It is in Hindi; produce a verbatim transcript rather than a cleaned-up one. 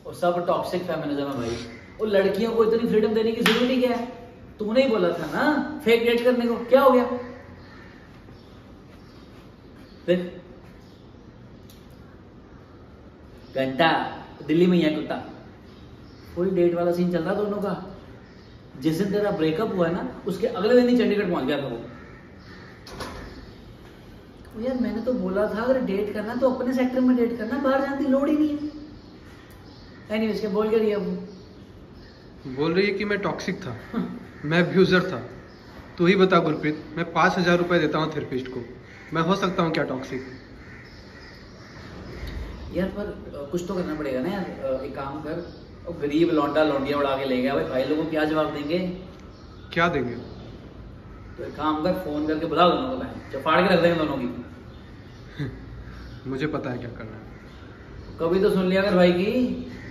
और सब टॉक्सिक फेमिनिज्म है भाई। वो लड़कियों को इतनी फ्रीडम देने की जरूरत क्या है? तूने ही बोला था ना फेक डेट करने को, क्या हो गया फिर? घंटा दिल्ली में ही है कुत्ता। कोई डेट वाला सीन चल रहा दोनों का। जिस दिन तेरा ब्रेकअप हुआ है ना उसके अगले दिन ही चंडीगढ़ पहुंच गया था वो। तो यार मैंने तो बोला था अगर डेट करना तो अपने सेक्टर में डेट करना, बाहर जाने की लोड़ ही नहीं है। एनीवेज क्या बोल कर रही है अब? बोल रही है कि मैं टॉक्सिक था, मैं अब्यूजर था। तू ही बता गुरप्रीत, मैं पाँच हजार रुपए देता हूँ थेरेपिस्ट को, मैं हो सकता हूँ क्या टॉक्सिक? यार पर कुछ तो करना पड़ेगा ना यार। एक काम कर, गरीब लौंडा लौंडिया उड़ा के ले गया भाई, भाई लोगों क्या जवाब देंगे? क्या देंगे? तो एक काम कर, फोन करके बुला दोनों को, मैं जो फाड़ के रख देंगे दोनों की। मुझे पता है क्या करना है। कभी तो सुन लिया कर भाई की।